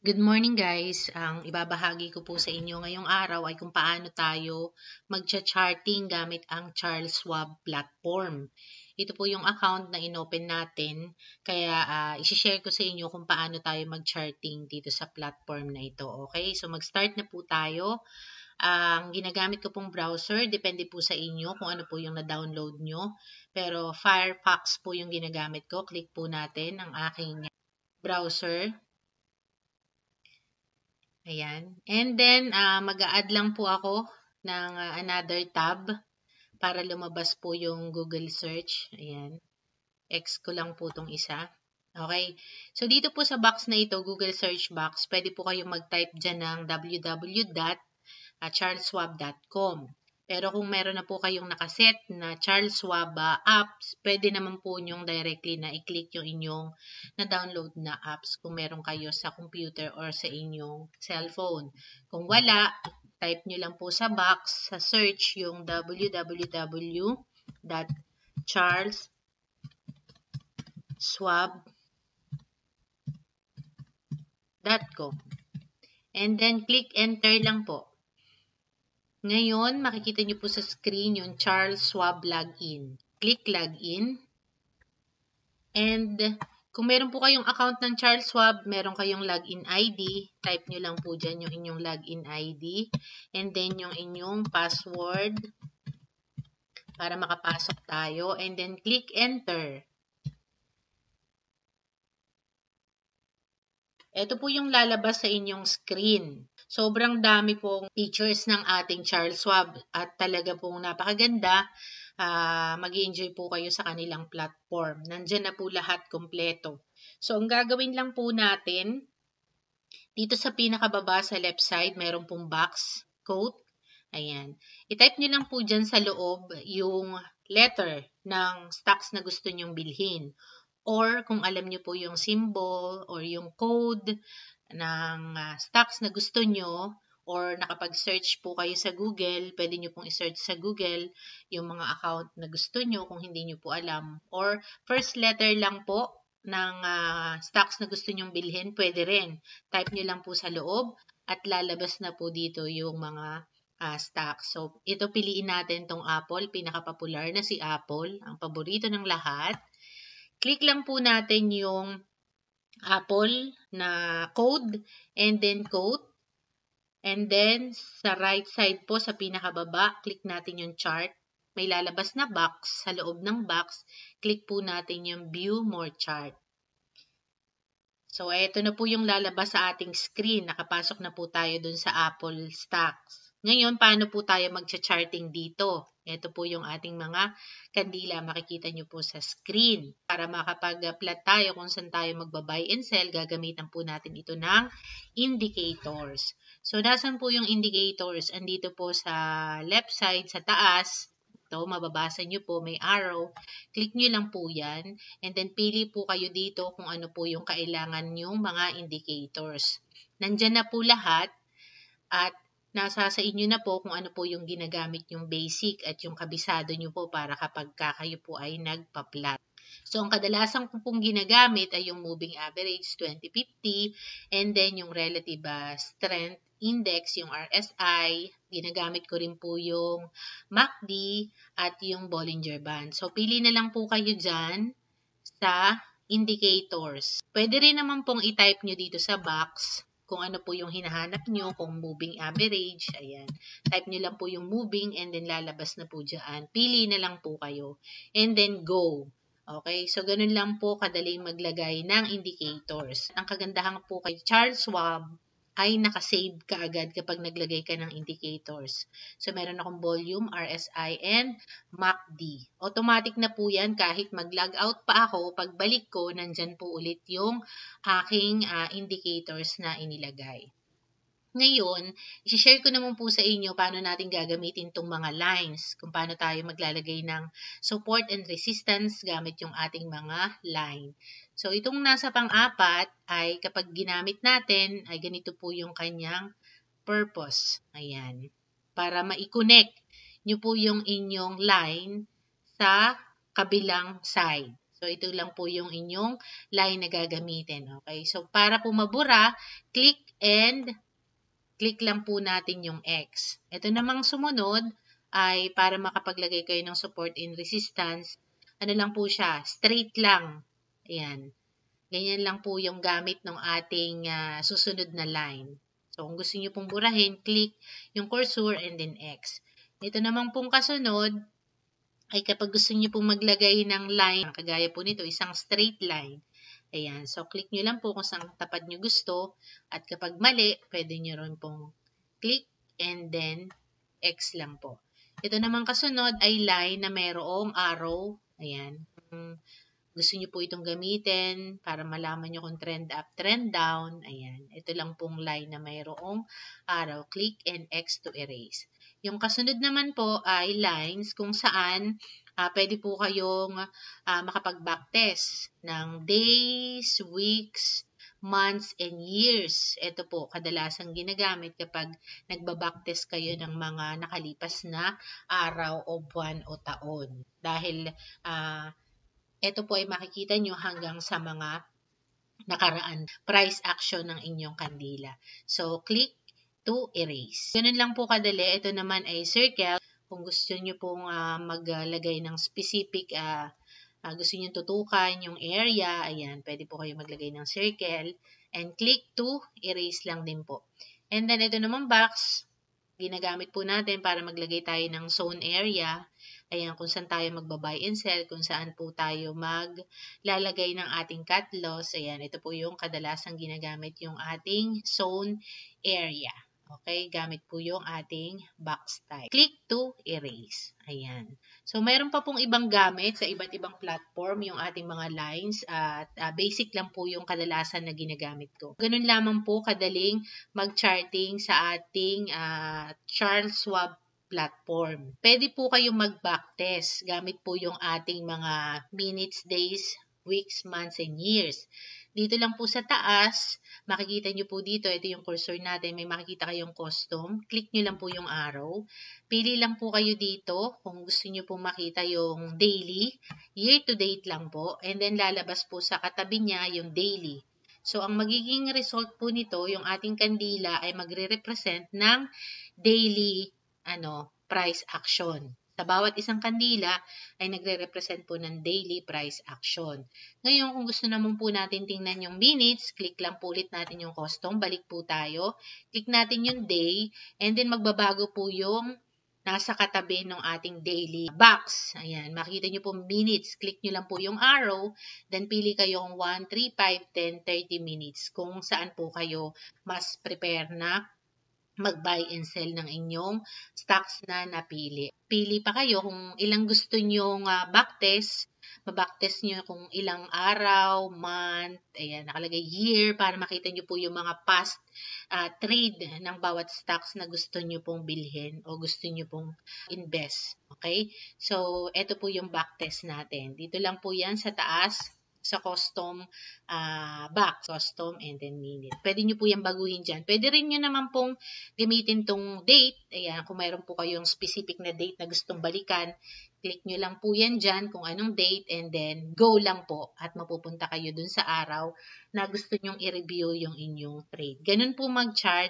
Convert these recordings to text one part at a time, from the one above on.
Good morning guys! Ang ibabahagi ko po sa inyo ngayong araw ay kung paano tayo mag-charting gamit ang Schwab platform. Ito po yung account na inopen natin, kaya isi-share ko sa inyo kung paano tayo mag-charting dito sa platform na ito. Okay, so mag-start na po tayo. Ang ginagamit ko pong browser, depende po sa inyo kung ano po yung na-download nyo. Pero Firefox po yung ginagamit ko. Click po natin ang aking browser. Ayan. And then, mag-a-add lang po ako ng another tab para lumabas po yung Google search. Ayan. X ko lang po itong isa. Okay. So, dito po sa box na ito, Google search box, pwede po kayong mag-type dyan ng www.charlesschwab.com. Pero kung meron na po kayong nakaset na Charles Schwab apps, pwede naman po nyong directly na i-click yung inyong na-download na apps kung meron kayo sa computer or sa inyong cellphone. Kung wala, type nyo lang po sa box, sa search, yung www.charlesschwab.com. And then, click enter lang po. Ngayon, makikita nyo po sa screen yung Charles Schwab login. Click login. And kung meron po kayong account ng Charles Schwab, meron kayong login ID. Type nyo lang po dyan yung inyong login ID. And then yung inyong password para makapasok tayo. And then click enter. Ito po yung lalabas sa inyong screen. Sobrang dami pong features ng ating Charles Schwab at talaga pong napakaganda. Mag-i-enjoy po kayo sa kanilang platform. Nandyan na po lahat kompleto. So, ang gagawin lang po natin, dito sa pinakababa sa left side, meron pong box, quote. Ayan. I-type nyo lang po dyan sa loob yung letter ng stocks na gusto nyong bilhin. Or kung alam nyo po yung symbol or yung code ng stocks na gusto nyo, or nakapag-search po kayo sa Google, pwede nyo pong i-search sa Google yung mga account na gusto nyo kung hindi nyo po alam. Or first letter lang po ng stocks na gusto nyong bilhin, pwede rin. Type nyo lang po sa loob at lalabas na po dito yung mga stocks. So, ito piliin natin tong Apple. Pinaka-popular na si Apple, ang paborito ng lahat. Click lang po natin yung Apple na code and then quote. And then, sa right side po, sa pinakababa, click natin yung chart. May lalabas na box. Sa loob ng box, click po natin yung view more chart. So, ito na po yung lalabas sa ating screen. Nakapasok na po tayo dun sa Apple stocks. Ngayon, paano po tayo mag-charting dito? Ito po yung ating mga kandila. Makikita nyo po sa screen. Para makapag-plot tayo kung saan tayo magba-buy and sell, gagamitan po natin ito ng indicators. So, nasan po yung indicators? Andito po sa left side, sa taas. Ito, mababasa nyo po, may arrow. Click nyo lang po yan. And then, pili po kayo dito kung ano po yung kailangan nyong mga indicators. Nandyan na po lahat. At nasa sa inyo na po kung ano po yung ginagamit yung basic at yung kabisado nyo po para kapag kayo po ay nagpa-plot. So, ang kadalasan ko pong ginagamit ay yung moving average 2050 and then yung relative strength index, yung RSI. Ginagamit ko rin po yung MACD at yung Bollinger Band. So, pili na lang po kayo dyan sa indicators. Pwede rin naman pong i-type nyo dito sa box kung ano po yung hinahanap nyo, kung moving average, ayan. Type nyo lang po yung moving and then lalabas na po dyan. Pili na lang po kayo. And then go. Okay, so ganun lang po kadali maglagay ng indicators. Ang kagandahan po kay Charles Schwab ay nakasave ka agad kapag naglagay ka ng indicators. So, meron akong volume, RSI, and MACD. Automatic na po yan kahit mag-log out pa ako, pagbalik ko, nandyan po ulit yung aking indicators na inilagay. Ngayon, i-share ko naman po sa inyo paano natin gagamitin itong mga lines, kung paano tayo maglalagay ng support and resistance gamit yung ating mga line. So, itong nasa pang-apat ay kapag ginamit natin, ay ganito po yung kanyang purpose. Ayan. Para ma-connect nyo po yung inyong line sa kabilang side. So, So, ito lang po yung inyong line na gagamitin. Okay? So, para po mabura, click lang po natin yung X. Ito namang sumunod ay para makapaglagay kayo ng support and resistance. Ano lang po siya? Straight lang. Ayan. Ganyan lang po yung gamit ng ating susunod na line. So, kung gusto niyo pong burahin, click yung cursor and then X. Ito naman pong kasunod ay kapag gusto niyo pong maglagay ng line, kagaya po nito, isang straight line. Ayan. So, click nyo lang po kung saan tapat nyo gusto. At kapag mali, pwede nyo rin pong click and then X lang po. Ito naman kasunod ay line na mayroong arrow. Ayan. Gusto nyo po itong gamitin para malaman nyo kung trend up, trend down. Ayan. Ito lang pong line na mayroong arrow. Click and X to erase. Yung kasunod naman po ay lines kung saan pwede po kayong makapag-backtest ng days, weeks, months, and years. Ito po, kadalasang ginagamit kapag nagbabacktest kayo ng mga nakalipas na araw o buwan o taon. Dahil ito po ay makikita nyo hanggang sa mga nakaraan price action ng inyong kandila. So, click to erase. Ganun lang po kadali. Ito naman ay circle. Kung gusto nyo pong maglagay ng specific, gusto nyo tutukan yung area, ayan, pwede po kayo maglagay ng circle. And click to erase lang din po. And then, ito naman box. Ginagamit po natin para maglagay tayo ng zone area. Ayan, kung saan tayo magbabuy and sell, kung saan po tayo maglalagay ng ating cut loss. Ayan, ito po yung kadalasang ginagamit yung ating zone area. Okay, gamit po yung ating box type. Click to erase. Ayan. So, mayroon pa pong ibang gamit sa iba't ibang platform yung ating mga lines at basic lang po yung kadalasan na ginagamit ko. Ganun lamang po kadaling mag-charting sa ating Charles Schwab platform. Pwede po kayong mag-backtest gamit po yung ating mga minutes, days, weeks, months, and years. Dito lang po sa taas, makikita nyo po dito, ito yung cursor natin, may makikita kayong custom. Click nyo lang po yung arrow. Pili lang po kayo dito kung gusto nyo po makita yung daily, year to date lang po, and then lalabas po sa katabi niya yung daily. So, ang magiging result po nito, yung ating kandila ay magre-represent ng daily price action. Sa bawat isang kandila ay nagre-represent po ng daily price action. Ngayon, kung gusto naman po natin tingnan yung minutes, click lang po ulit natin yung custom, balik po tayo, click natin yung day, and then magbabago po yung nasa katabi ng ating daily box. Ayan, makikita nyo po minutes, click nyo lang po yung arrow, then pili kayo kung 1, 3, 5, 10, 30 minutes kung saan po kayo mas prepare na mag-buy and sell ng inyong stocks na napili. Pili pa kayo kung ilang gusto nyong backtest. Mabacktest nyo kung ilang araw, month, ayan, nakalagay year para makita nyo po yung mga past trade ng bawat stocks na gusto nyo pong bilhin o gusto nyo pong invest. Okay? So, ito po yung backtest natin. Dito lang po yan sa taas, sa custom box, custom, and then minute. Pwede nyo po yung baguhin dyan. Pwede rin nyo naman pong gamitin tong date. Ayan, kung mayroon po kayong specific na date na gustong balikan, click nyo lang po yan dyan kung anong date, and then go lang po at mapupunta kayo dun sa araw na gusto nyong i-review yung inyong trade. Ganun po mag-chart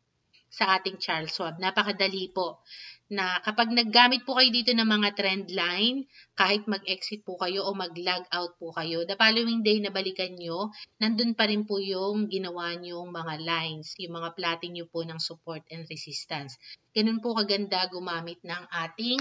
sa ating Charles Schwab. Napakadali po na kapag naggamit po kayo dito ng mga trend line, kahit mag-exit po kayo o mag-log out po kayo, the following day na balikan nyo, nandun pa rin po yung ginawa nyong mga lines, yung mga plotting nyo po ng support and resistance. Ganun po kaganda gumamit ng ating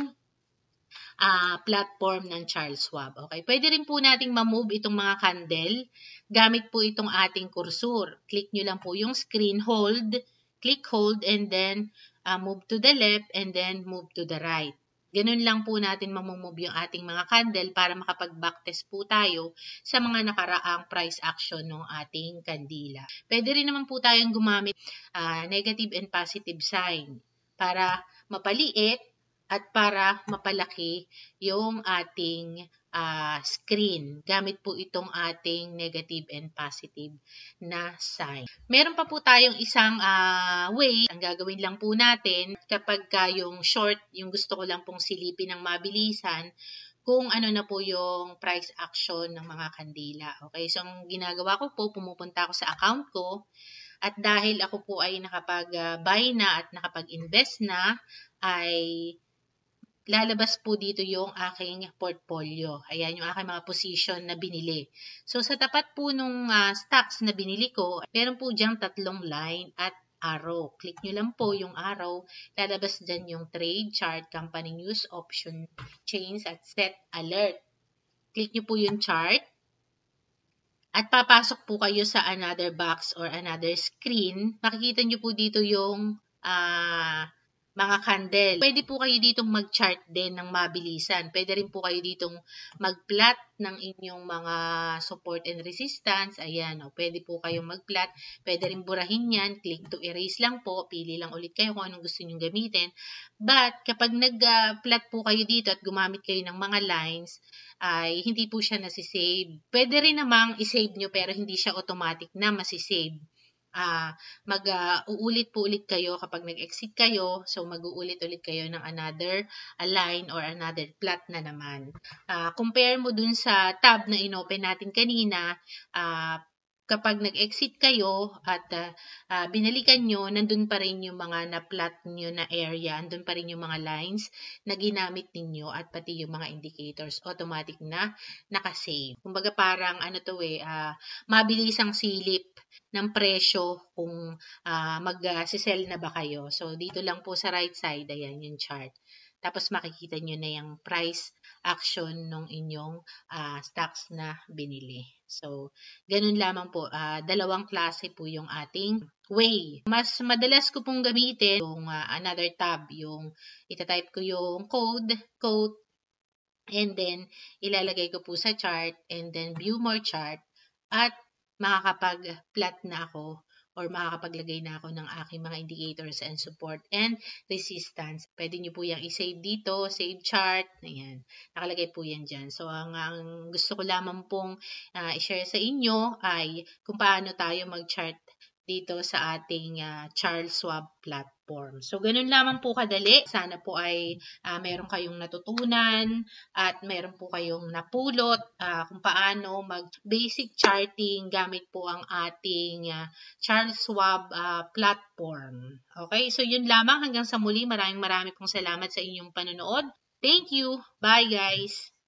platform ng Charles Schwab. Okay? Pwede rin po nating ma-move itong mga candle gamit po itong ating cursor. Click nyo lang po yung screen, hold, click hold, and then move to the left, and then move to the right. Ganun lang po natin mamumove yung ating mga candle para makapag-backtest po tayo sa mga nakaraang price action ng ating kandila. Pwede rin naman po tayong gumamit negative and positive sign para mapaliit at para mapalaki yung ating screen. Gamit po itong ating negative and positive na sign. Meron pa po tayong isang way. Ang gagawin lang po natin kapag yung short, yung gusto ko lang pong silipin ng mabilisan, kung ano na po yung price action ng mga kandila. Okay, so ang ginagawa ko po, pumupunta ako sa account ko at dahil ako po ay nakapag-buy na at nakapag-invest na, ay lalabas po dito yung aking portfolio. Ayan, yung aking mga position na binili. So, sa tapat po nung stocks na binili ko, meron po diyang 3 line at arrow. Click nyo lang po yung arrow. Lalabas dyan yung trade, chart, company news, option, chains, at set alert. Click nyo po yung chart. At papasok po kayo sa another box or another screen. Makikita nyo po dito yung mga candle. Pwede po kayo ditong mag-chart din ng mabilisan. Pwede rin po kayo ditong mag-plot ng inyong mga support and resistance. Ayan, pwede po kayong mag-plot. Pwede rin burahin yan. Click to erase lang po. Pili lang ulit kayo kung anong gusto nyo gamitin. But, kapag nag-plot po kayo dito at gumamit kayo ng mga lines, ay hindi po siya nasisave. Pwede rin namang isave nyo pero hindi siya automatic na masisave. Uulit po ulit kayo kapag nag-exit kayo. So, mag-uulit-ulit kayo ng another line or another plot na naman. Compare mo dun sa tab na inopen natin kanina, kapag nag-exit kayo at binalikan nyo, nandun pa rin yung mga na-plot nyo na area, nandun pa rin yung mga lines na ginamit ninyo at pati yung mga indicators, automatic na nakasave. Kumbaga parang mabilisang silip ng presyo kung mag-sell na ba kayo. So, dito lang po sa right side, ayan yung chart. Tapos makikita nyo na yung price action ng inyong stocks na binili. So, ganun lamang po. Dalawang klase po yung ating way. Mas madalas ko pong gamitin yung another tab. Yung itatype ko yung code, and then ilalagay ko po sa chart, and then view more chart, at makakapag-plot na ako or makakapaglagay na ako ng aking mga indicators and support and resistance. Pwede nyo po yung i-save dito, save chart. Ayan, nakalagay po yan dyan. So, ang gusto ko lamang pong i-share sa inyo ay kung paano tayo mag-chart dito sa ating Schwab platform. So, ganun lamang po kadali. Sana po ay meron kayong natutunan at meron po kayong napulot kung paano mag-basic charting gamit po ang ating Schwab platform. Okay? So, yun lamang. Hanggang sa muli. Maraming pong salamat sa inyong panonood. Thank you. Bye, guys.